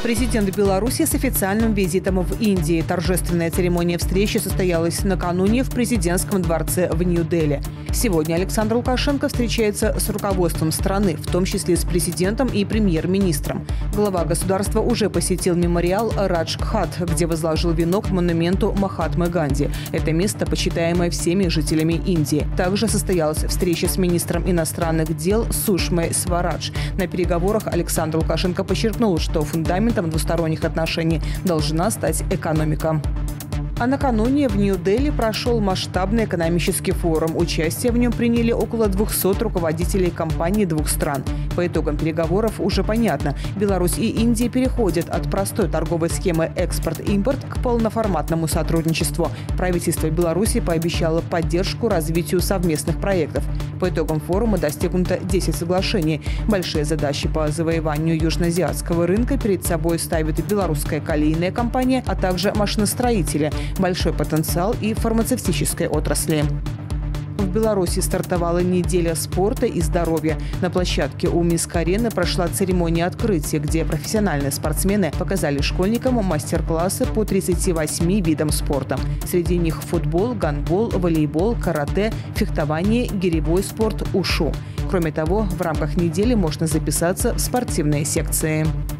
Президент Беларуси с официальным визитом в Индии. Торжественная церемония встречи состоялась накануне в президентском дворце в Нью-Дели. Сегодня Александр Лукашенко встречается с руководством страны, в том числе с президентом и премьер-министром. Глава государства уже посетил мемориал Радж-Гхат, где возложил венок к монументу Махатмы Ганди. Это место, почитаемое всеми жителями Индии. Также состоялась встреча с министром иностранных дел Сушмой Сварадж. На переговорах Александр Лукашенко подчеркнул, что фундаментом двусторонних отношений должна стать экономика. А накануне в Нью-Дели прошел масштабный экономический форум. Участие в нем приняли около 200 руководителей компаний двух стран. По итогам переговоров уже понятно, Беларусь и Индия переходят от простой торговой схемы экспорт-импорт к полноформатному сотрудничеству. Правительство Беларуси пообещало поддержку развитию совместных проектов. По итогам форума достигнуто 10 соглашений. Большие задачи по завоеванию южноазиатского рынка перед собой ставит белорусская колейная компания, а также машиностроители. Большой потенциал и в фармацевтической отрасли. В Беларуси стартовала неделя спорта и здоровья. На площадке у Минск-арены прошла церемония открытия, где профессиональные спортсмены показали школьникам мастер-классы по 38 видам спорта. Среди них футбол, гандбол, волейбол, карате, фехтование, гиревой спорт, ушу. Кроме того, в рамках недели можно записаться в спортивные секции.